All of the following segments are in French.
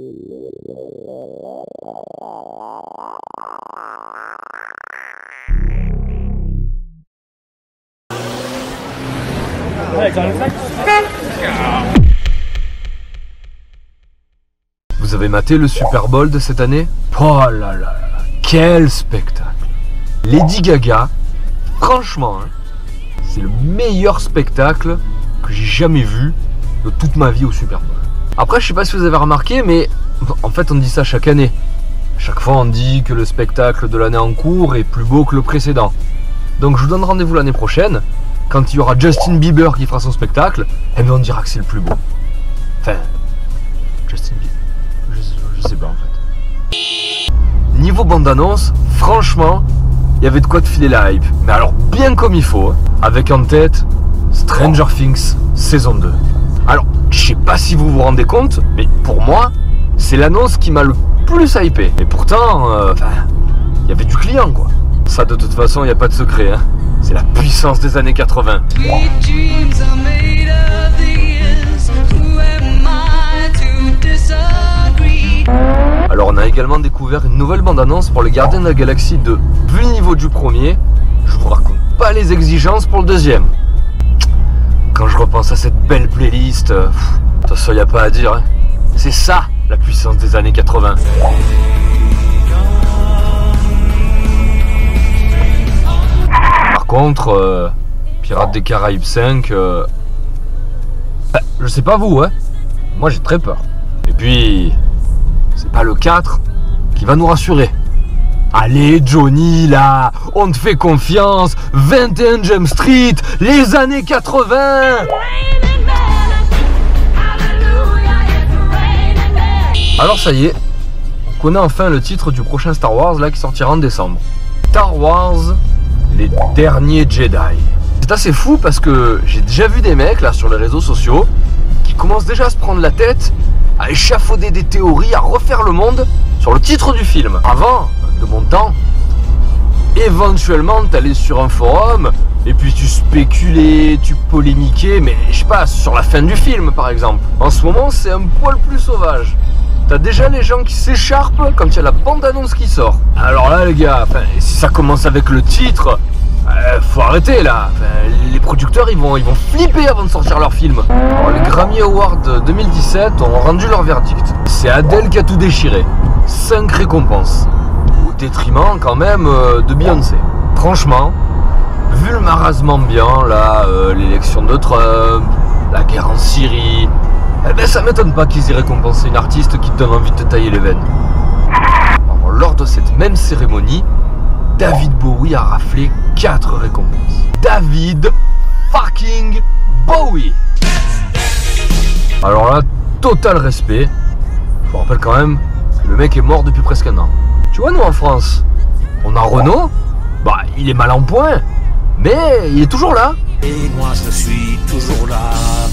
Vous avez maté le Super Bowl de cette année? Oh là là là, quel spectacle! Lady Gaga, franchement, hein, c'est le meilleur spectacle que j'ai jamais vu de toute ma vie au Super Bowl. Après, je sais pas si vous avez remarqué, mais en fait, on dit ça chaque année. Chaque fois, on dit que le spectacle de l'année en cours est plus beau que le précédent. Donc, je vous donne rendez-vous l'année prochaine, quand il y aura Justin Bieber qui fera son spectacle, et bien on dira que c'est le plus beau. Enfin, Justin Bieber. Je sais pas en fait. Niveau bande-annonce, franchement, il y avait de quoi te filer la hype. Mais alors bien comme il faut, hein, avec en tête Stranger Things saison 2. Alors, je sais pas si vous vous rendez compte, mais pour moi, c'est l'annonce qui m'a le plus hypé. Et pourtant, il y avait du client quoi. Ça de toute façon, il n'y a pas de secret, hein. C'est la puissance des années 80. Alors on a également découvert une nouvelle bande-annonce pour les Gardiens de la Galaxie 2. Vu le niveau du premier, je vous raconte pas les exigences pour le deuxième. Quand je repense à cette belle playlist, de toute façon il n'y a pas à dire, hein. C'est ça la puissance des années 80. Par contre, Pirates des Caraïbes 5, je sais pas vous, hein, moi j'ai très peur. Et puis, c'est pas le 4 qui va nous rassurer. Allez Johnny là, on te fait confiance, 21 Jump Street, les années 80. Alors ça y est, on connaît enfin le titre du prochain Star Wars là qui sortira en décembre. Star Wars, les derniers Jedi. C'est assez fou parce que j'ai déjà vu des mecs là sur les réseaux sociaux qui commencent déjà à se prendre la tête, à échafauder des théories, à refaire le monde sur le titre du film. Avant, de mon temps, éventuellement t'allais sur un forum et puis tu spéculais, tu polémiquais, mais je sais pas, sur la fin du film par exemple. En ce moment c'est un poil plus sauvage. T'as déjà les gens qui s'écharpent quand il y a la bande-annonce qui sort. Alors là les gars, si ça commence avec le titre, faut arrêter là. Les producteurs ils vont flipper avant de sortir leur film. Alors, les Grammy Awards 2017 ont rendu leur verdict. C'est Adele qui a tout déchiré. 5 récompenses. Au détriment quand même de Beyoncé. Franchement, vu le marasme ambiant là, l'élection de Trump, la guerre en Syrie, ça m'étonne pas qu'ils aient récompensé une artiste qui te donne envie de te tailler les veines. Alors, lors de cette même cérémonie, David Bowie a raflé 4 récompenses. David fucking Bowie. Alors là, total respect. Je vous rappelle quand même que le mec est mort depuis presque un an. Tu vois, nous en France, on a Renaud, il est mal en point, mais il est toujours là. Et moi je suis toujours là.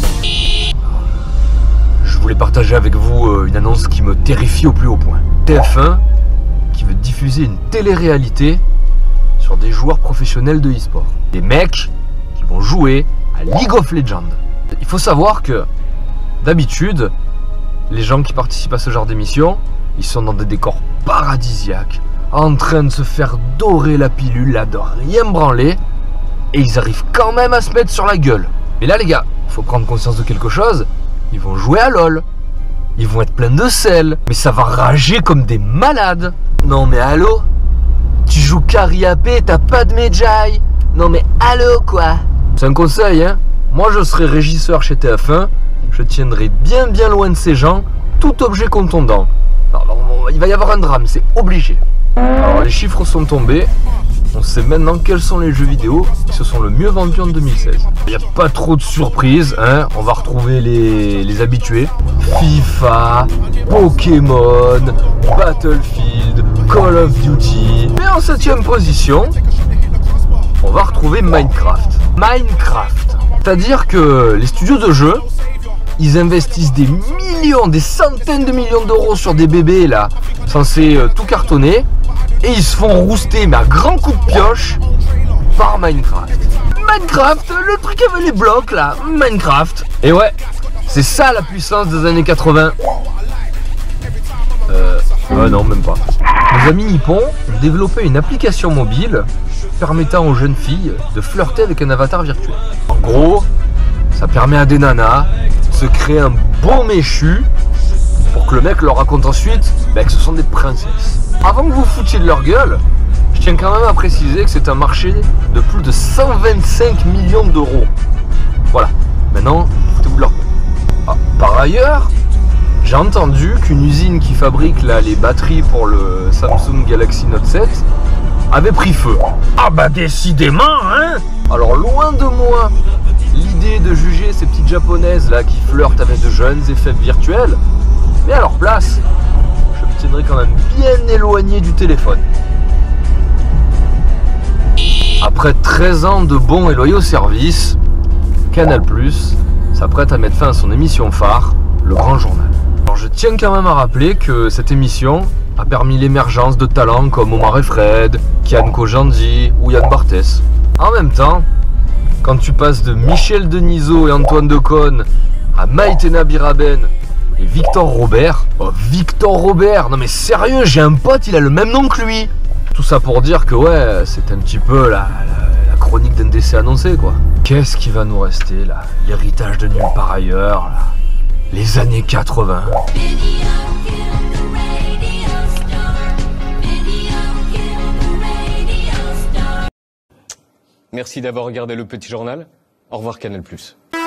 Je voulais partager avec vous une annonce qui me terrifie au plus haut point. TF1 qui veut diffuser une télé-réalité sur des joueurs professionnels de e-sport. Des mecs qui vont jouer à League of Legends. Il faut savoir que d'habitude, les gens qui participent à ce genre d'émission, ils sont dans des décors paradisiaques, en train de se faire dorer la pilule, là, de rien branler, et ils arrivent quand même à se mettre sur la gueule. Mais là les gars, il faut prendre conscience de quelque chose, ils vont jouer à LOL. Ils vont être pleins de sel, mais ça va rager comme des malades. Non mais allô? Tu joues carry AP, t'as pas de Medjay? Non mais allô quoi? C'est un conseil, hein. Moi je serai régisseur chez TF1, je tiendrai bien loin de ces gens, tout objet contondant. Alors, il va y avoir un drame, c'est obligé. Alors les chiffres sont tombés, on sait maintenant quels sont les jeux vidéo qui se sont le mieux vendus en 2016. Il n'y a pas trop de surprises, hein. On va retrouver les habitués. FIFA, Pokémon, Battlefield, Call of Duty. Mais en 7ème position, on va retrouver Minecraft. C'est-à-dire que les studios de jeux, ils investissent des millions, des centaines de millions d'euros sur des bébés là, censés tout cartonner. Et ils se font rouster, mais à grands coups de pioche, par Minecraft. Minecraft, le truc avec les blocs là, Minecraft. Et ouais, c'est ça la puissance des années 80. Non, même pas. Nos amis nippons ont développé une application mobile permettant aux jeunes filles de flirter avec un avatar virtuel. En gros, ça permet à des nanas de se créer un beau méchu pour que le mec leur raconte ensuite que ce sont des princesses. Avant que vous foutiez de leur gueule, je tiens quand même à préciser que c'est un marché de plus de 125 millions d'euros. Voilà, maintenant, foutez-vous de leur gueule. Par ailleurs, j'ai entendu qu'une usine qui fabrique les batteries pour le Samsung Galaxy Note 7 avait pris feu. Ah bah décidément, hein. Alors loin de moi l'idée de juger ces petites japonaises là qui flirtent avec de jeunes effets virtuels, mais à leur place, je me tiendrai quand même bien éloigné du téléphone. Après 13 ans de bons et loyaux services, Canal+ s'apprête à mettre fin à son émission phare, Le Grand Journal. Alors je tiens quand même à rappeler que cette émission a permis l'émergence de talents comme Omar et Fred, Kian Kojandi ou Yann Barthès. En même temps, quand tu passes de Michel Denisot et Antoine Decaune à Maïtena Biraben et Victor Robert... Oh, Victor Robert, non mais sérieux, j'ai un pote, il a le même nom que lui. Tout ça pour dire que ouais, c'est un petit peu la chronique d'un décès annoncé quoi. Qu'est-ce qui va nous rester là? L'héritage de nulle part ailleurs là. Les années 80. Merci d'avoir regardé le petit journal. Au revoir Canal+.